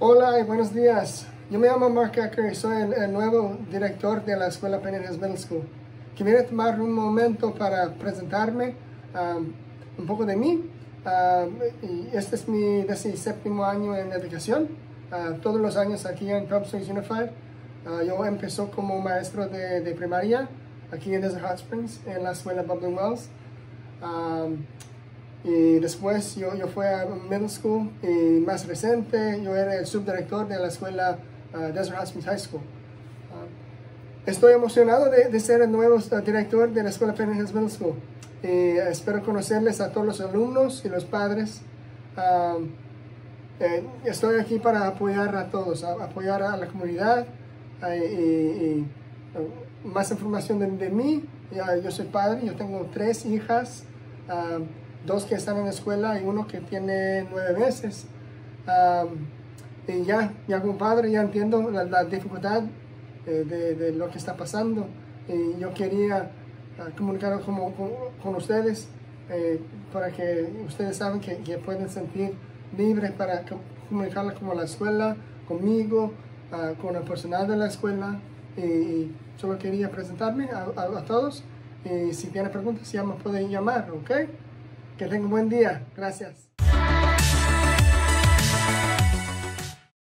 Hola y buenos días. Yo me llamo Mark Ecker y soy el nuevo director de la Escuela Penn Hills Middle School. Quería tomar un momento para presentarme un poco de mí. Y este es mi 17º año en educación. Todos los años aquí en Public Schools Unified. Yo empecé como maestro de primaria aquí en Desert Hot Springs, en la escuela Bubbling Wells. Y después yo fui a middle school y más reciente yo era el subdirector de la escuela Desert Hot Springs High School. Estoy emocionado de ser el nuevo director de la escuela Penn Hills Middle School. Y espero conocerles a todos los alumnos y los padres. Estoy aquí para apoyar a todos, apoyar a la comunidad y más información de mí. Yo soy padre, yo tengo 3 hijas. 2 que están en la escuela y 1 que tiene 9 meses. Y ya como padre ya entiendo la dificultad de lo que está pasando. Y yo quería comunicar con ustedes para que ustedes saben que pueden sentir libres para comunicarla con la escuela, conmigo, con el personal de la escuela. Y solo quería presentarme a todos. Y si tienen preguntas ya me pueden llamar, ¿ok? Que tengan un buen día. Gracias.